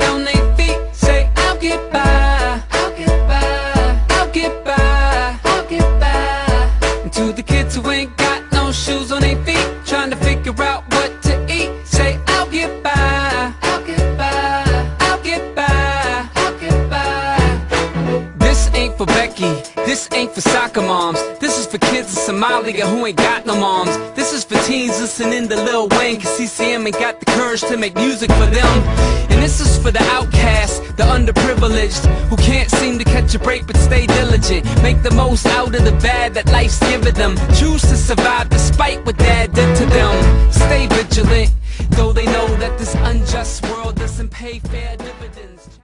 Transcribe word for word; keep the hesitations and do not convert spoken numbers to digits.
on their feet, say, I'll get by, I'll get by, I'll get by, I'll get by. And to the kids who ain't got no shoes on their feet, trying to figure out what to eat, say, I'll get by, I'll get by, I'll get by, I'll get by. This ain't for Becky, this ain't for soccer moms. This is for kids in Somalia who ain't got no moms. This is for teens listening to Lil Wayne, cause C C M ain't got the courage to make music for them. And this is for the outcasts, the underprivileged, who can't seem to catch a break but stay diligent. Make the most out of the bad that life's given them. Choose to survive despite what dad did to them. Stay vigilant, though they know that this unjust world doesn't pay fair dividends.